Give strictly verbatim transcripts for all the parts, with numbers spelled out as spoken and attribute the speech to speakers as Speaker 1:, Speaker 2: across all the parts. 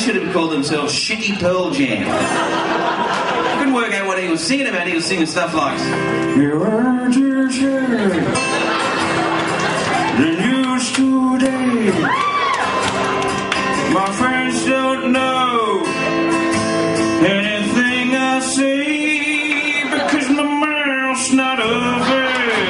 Speaker 1: should have called themselves Shitty Pearl Jam. I couldn't work out what he was singing about. He was singing stuff like... You are too sure than used today. My friends don't know anything I say because my mouth's not open.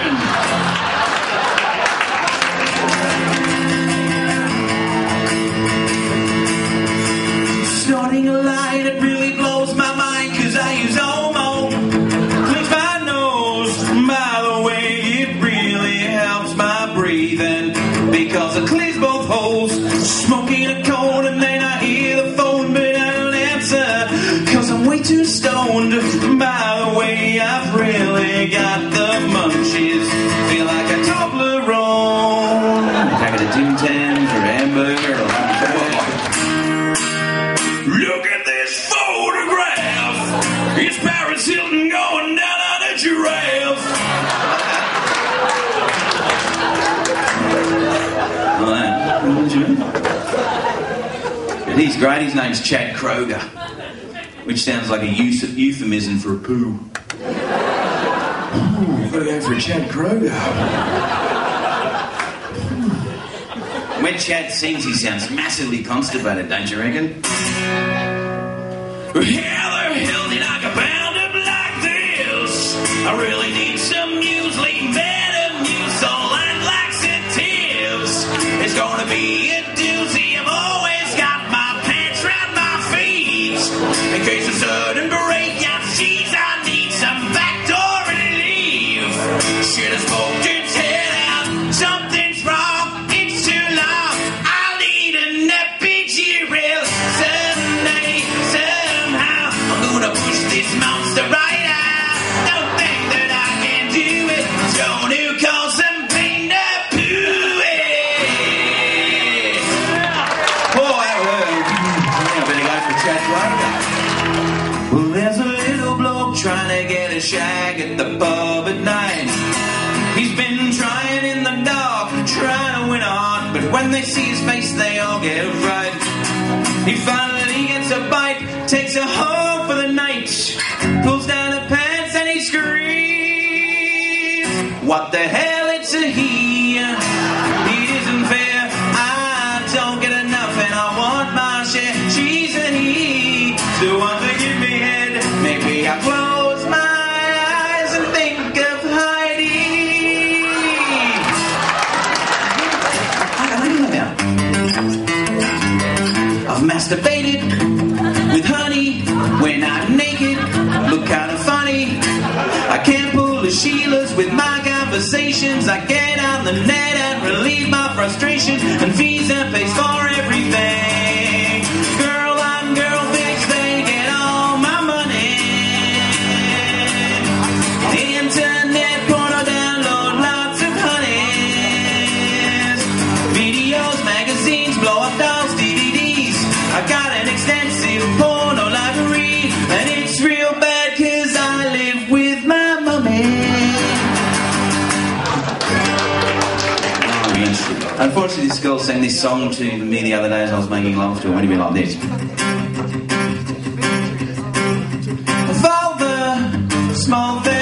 Speaker 1: Starting a lie that really blows my mind cause I use Omo. Cleans my nose, by the way, it really helps my breathing because it clears both holes. Smoking a cold and then I hear the phone but I don't answer cause I'm way too stoned. By the way, I've really got the munchies. Feel like a Toblerone. Back at a Tim Tam for hamburger or look at this photograph. It's Paris Hilton going down on a giraffe. Oh, that. What you mean? He's great. His name's Chad Kroger, which sounds like a euphemism for a poo. Oh, I've got to go for a Chad Kroger. When Chad sings, he sounds massively constipated, don't you reckon? Heather Hilton, I can bound up like this. I really need some muesli, Metamucil, and laxatives. It's gonna be a doozy. I've always got my pants round my feet. In case of sudden breakdown, cheese, I need some backdoor relief. Should have smoked its head out. Something's wrong. It's too long. I'll need an epidural someday, somehow. I'm gonna push this monster right out. Don't think that I can do it. It's gonna cause some pain to poo it. Boy, I better go for Chad Kroger. Well, there's a little bloke trying to get a shag at the pub at night. He's been trying in the dark, trying to win a heart, but when they see his face, they all get afraid. He finally gets a bite, takes her home for the night, pulls down her pants and he screams, what the hell, it's a he. It isn't fair, I don't get enough and I want my share. She's a he, so won't they give me head? Maybe I close my eyes and think of Heidi. I've masturbated with honey when I'm naked, look kind of funny. I can't pull the Sheilas with my conversations. I get on the net and relieve my frustrations, and Visa pays for everything. Girl on girl things, they get all my money. Internet porno, download lots of honeys. Videos, magazines, blow up dolls, D V Ds. I got an extensive porno library, and it's real bad cause I live with my mummy. Unfortunately, this girl sang this song to me the other day as I was making love to her. It went a bit like this. Of all the small things